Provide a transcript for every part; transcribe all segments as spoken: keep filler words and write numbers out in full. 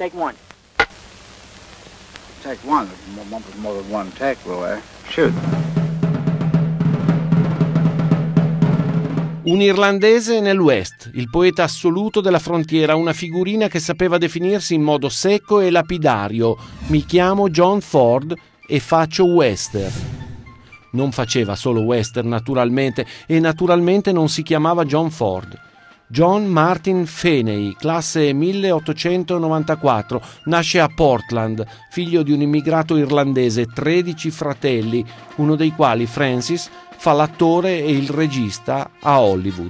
Take one. Take one. More than one take, Roy. Shoot. Un irlandese nel West, il poeta assoluto della frontiera, una figurina che sapeva definirsi in modo secco e lapidario. Mi chiamo John Ford e faccio western. Non faceva solo western, naturalmente, e naturalmente non si chiamava John Ford. John Martin Feeney, classe milleottocentonovantaquattro, nasce a Portland, figlio di un immigrato irlandese, tredici fratelli, uno dei quali, Francis, fa l'attore e il regista a Hollywood.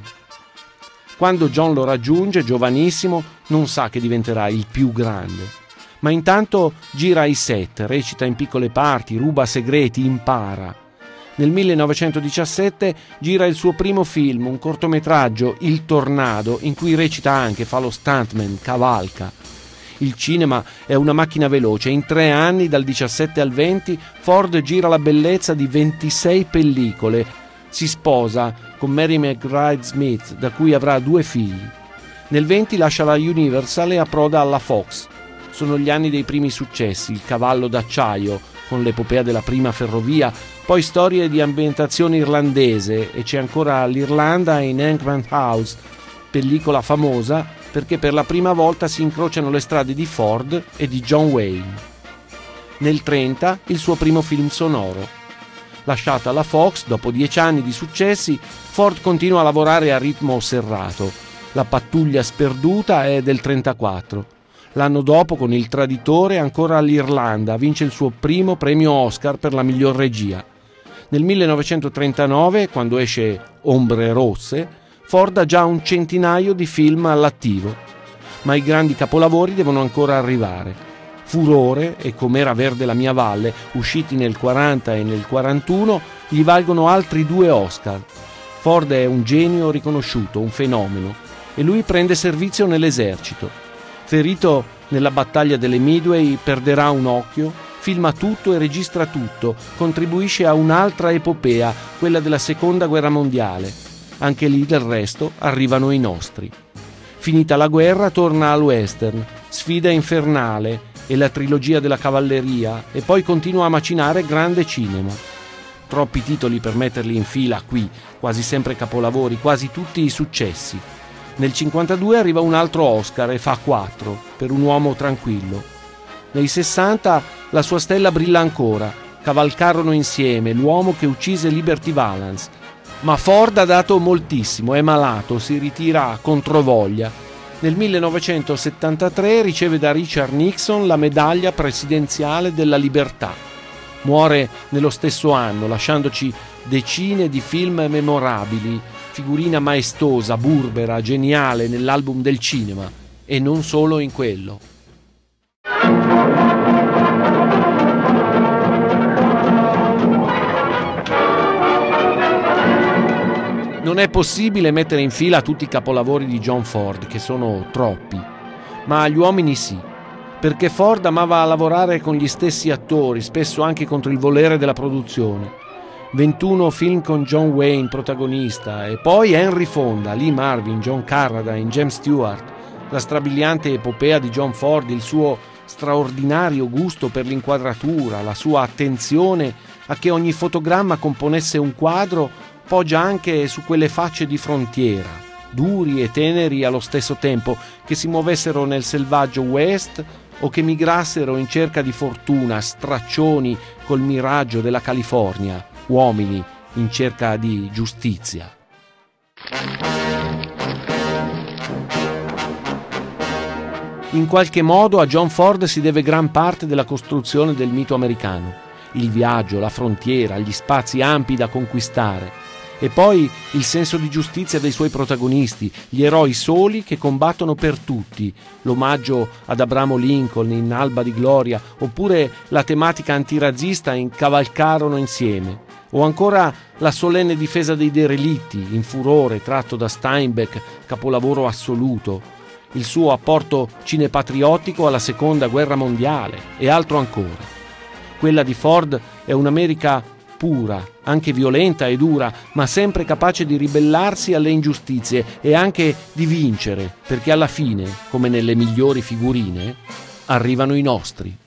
Quando John lo raggiunge, giovanissimo, non sa che diventerà il più grande. Ma intanto gira i set, recita in piccole parti, ruba segreti, impara. Nel millenovecentodiciassette gira il suo primo film, un cortometraggio, Il Tornado, in cui recita anche, fa lo stuntman, cavalca. Il cinema è una macchina veloce. In tre anni, dal diciassette al venti, Ford gira la bellezza di ventisei pellicole. Si sposa con Mary McBride Smith, da cui avrà due figli. Nel venti lascia la Universal e approda alla Fox. Sono gli anni dei primi successi, Il cavallo d'acciaio, con l'epopea della prima ferrovia, poi storie di ambientazione irlandese, e c'è ancora l'Irlanda in Hankman House, pellicola famosa perché per la prima volta si incrociano le strade di Ford e di John Wayne. Nel trenta il suo primo film sonoro. Lasciata la Fox, dopo dieci anni di successi, Ford continua a lavorare a ritmo serrato. La pattuglia sperduta è del trentaquattro. L'anno dopo, con Il traditore, ancora all'Irlanda, vince il suo primo premio Oscar per la miglior regia. Nel millenovecentotrentanove, quando esce Ombre rosse, Ford ha già un centinaio di film all'attivo. Ma i grandi capolavori devono ancora arrivare. Furore e Com'era verde la mia valle, usciti nel quaranta e nel quarantuno, gli valgono altri due Oscar. Ford è un genio riconosciuto, un fenomeno, e lui prende servizio nell'esercito. Ferito nella battaglia delle Midway, perderà un occhio, filma tutto e registra tutto, contribuisce a un'altra epopea, quella della Seconda Guerra Mondiale. Anche lì, del resto, arrivano i nostri. Finita la guerra, torna al western, Sfida infernale e la trilogia della cavalleria, e poi continua a macinare grande cinema. Troppi titoli per metterli in fila qui, quasi sempre capolavori, quasi tutti i successi. Nel cinquantadue arriva un altro Oscar e fa quattro, per Un uomo tranquillo. Nei sessanta la sua stella brilla ancora, Cavalcarono insieme, L'uomo che uccise Liberty Valance. Ma Ford ha dato moltissimo, è malato, si ritira a controvoglia. Nel millenovecentosettantatré riceve da Richard Nixon la medaglia presidenziale della libertà. Muore nello stesso anno, lasciandoci decine di film memorabili, figurina maestosa, burbera, geniale nell'album del cinema, e non solo in quello. Non è possibile mettere in fila tutti i capolavori di John Ford, che sono troppi, ma agli uomini sì, perché Ford amava lavorare con gli stessi attori, spesso anche contro il volere della produzione. ventuno film con John Wayne protagonista, e poi Henry Fonda, Lee Marvin, John Carradine, James Stewart, la strabiliante epopea di John Ford, il suo straordinario gusto per l'inquadratura, la sua attenzione a che ogni fotogramma componesse un quadro, poggia anche su quelle facce di frontiera, duri e teneri allo stesso tempo, che si muovessero nel selvaggio West o che migrassero in cerca di fortuna, straccioni col miraggio della California, uomini in cerca di giustizia. In qualche modo a John Ford si deve gran parte della costruzione del mito americano, il viaggio, la frontiera, gli spazi ampi da conquistare. E poi il senso di giustizia dei suoi protagonisti, gli eroi soli che combattono per tutti, l'omaggio ad Abramo Lincoln in Alba di Gloria, oppure la tematica antirazzista in Cavalcarono insieme, o ancora la solenne difesa dei derelitti in Furore, tratto da Steinbeck, capolavoro assoluto, il suo apporto cinepatriottico alla Seconda Guerra Mondiale e altro ancora. Quella di Ford è un'America pura, anche violenta e dura, ma sempre capace di ribellarsi alle ingiustizie e anche di vincere, perché alla fine, come nelle migliori figurine, arrivano i nostri.